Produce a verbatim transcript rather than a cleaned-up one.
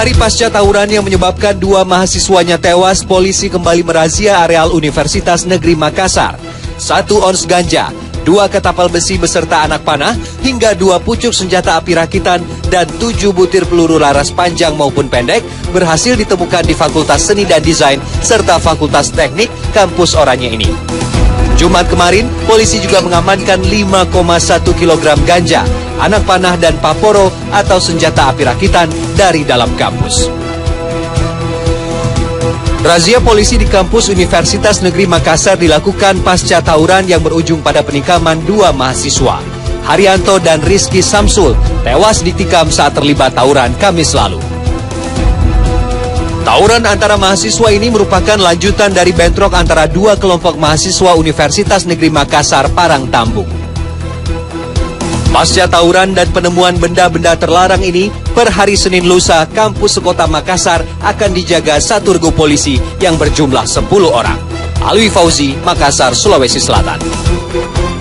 hari pasca tawuran yang menyebabkan dua mahasiswanya tewas, polisi kembali merazia areal Universitas Negeri Makassar. Satu ons ganja, dua ketapel besi beserta anak panah, hingga dua pucuk senjata api rakitan dan tujuh butir peluru laras panjang maupun pendek berhasil ditemukan di Fakultas Seni dan Desain serta Fakultas Teknik kampus Oranye ini. Jumat kemarin, polisi juga mengamankan lima koma satu kilogram ganja, anak panah dan paporo atau senjata api rakitan dari dalam kampus. Razia polisi di kampus Universitas Negeri Makassar dilakukan pasca tawuran yang berujung pada penikaman dua mahasiswa. Haryanto dan Rizky Samsul tewas ditikam saat terlibat tawuran Kamis lalu. Tawuran antara mahasiswa ini merupakan lanjutan dari bentrok antara dua kelompok mahasiswa Universitas Negeri Makassar Parang Tambung. Pasca tawuran dan penemuan benda-benda terlarang ini, per hari Senin lusa, kampus sekota Makassar akan dijaga satu regu polisi yang berjumlah sepuluh orang. Alwi Fauzi, Makassar, Sulawesi Selatan.